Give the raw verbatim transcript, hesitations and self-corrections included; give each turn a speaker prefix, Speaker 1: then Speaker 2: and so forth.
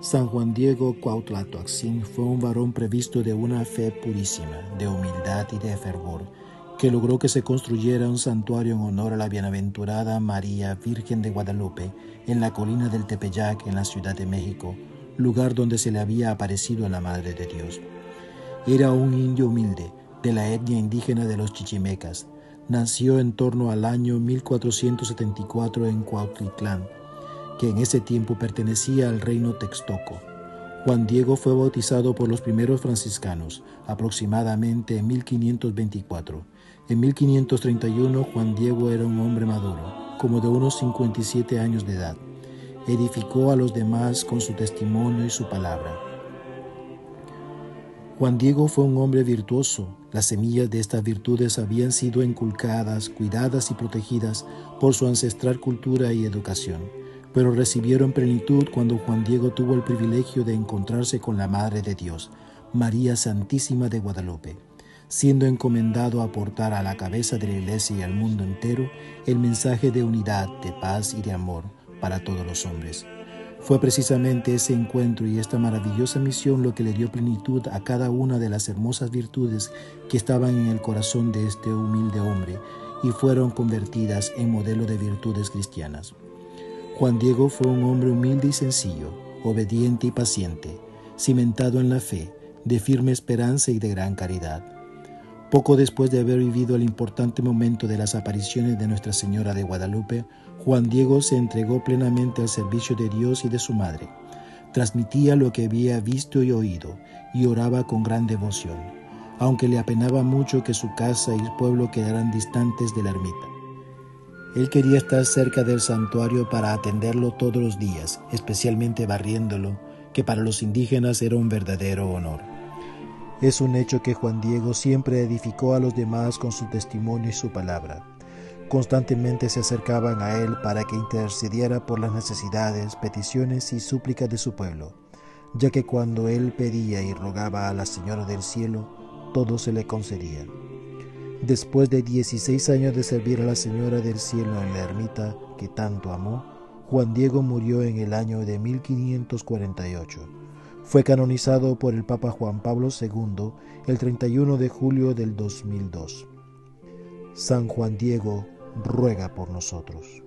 Speaker 1: San Juan Diego Cuauhtlatoacsín fue un varón previsto de una fe purísima, de humildad y de fervor, que logró que se construyera un santuario en honor a la bienaventurada María Virgen de Guadalupe en la colina del Tepeyac, en la Ciudad de México, lugar donde se le había aparecido la Madre de Dios. Era un indio humilde, de la etnia indígena de los chichimecas. Nació en torno al año mil cuatrocientos setenta y cuatro en Cuautitlán, que en ese tiempo pertenecía al reino Texcoco. Juan Diego fue bautizado por los primeros franciscanos, aproximadamente en mil quinientos veinticuatro. En mil quinientos treinta y uno, Juan Diego era un hombre maduro, como de unos cincuenta y siete años de edad. Edificó a los demás con su testimonio y su palabra. Juan Diego fue un hombre virtuoso. Las semillas de estas virtudes habían sido inculcadas, cuidadas y protegidas por su ancestral cultura y educación, pero recibieron plenitud cuando Juan Diego tuvo el privilegio de encontrarse con la Madre de Dios, María Santísima de Guadalupe, siendo encomendado a portar a la cabeza de la Iglesia y al mundo entero el mensaje de unidad, de paz y de amor para todos los hombres. Fue precisamente ese encuentro y esta maravillosa misión lo que le dio plenitud a cada una de las hermosas virtudes que estaban en el corazón de este humilde hombre y fueron convertidas en modelo de virtudes cristianas. Juan Diego fue un hombre humilde y sencillo, obediente y paciente, cimentado en la fe, de firme esperanza y de gran caridad. Poco después de haber vivido el importante momento de las apariciones de Nuestra Señora de Guadalupe, Juan Diego se entregó plenamente al servicio de Dios y de su Madre. Transmitía lo que había visto y oído, y oraba con gran devoción, aunque le apenaba mucho que su casa y su pueblo quedaran distantes de la ermita. Él quería estar cerca del santuario para atenderlo todos los días, especialmente barriéndolo, que para los indígenas era un verdadero honor. Es un hecho que Juan Diego siempre edificó a los demás con su testimonio y su palabra. Constantemente se acercaban a él para que intercediera por las necesidades, peticiones y súplicas de su pueblo, ya que cuando él pedía y rogaba a la Señora del Cielo, todo se le concedía. Después de dieciséis años de servir a la Señora del Cielo en la ermita que tanto amó, Juan Diego murió en el año de mil quinientos cuarenta y ocho. Fue canonizado por el Papa Juan Pablo segundo el treinta y uno de julio del dos mil dos. San Juan Diego ruega por nosotros.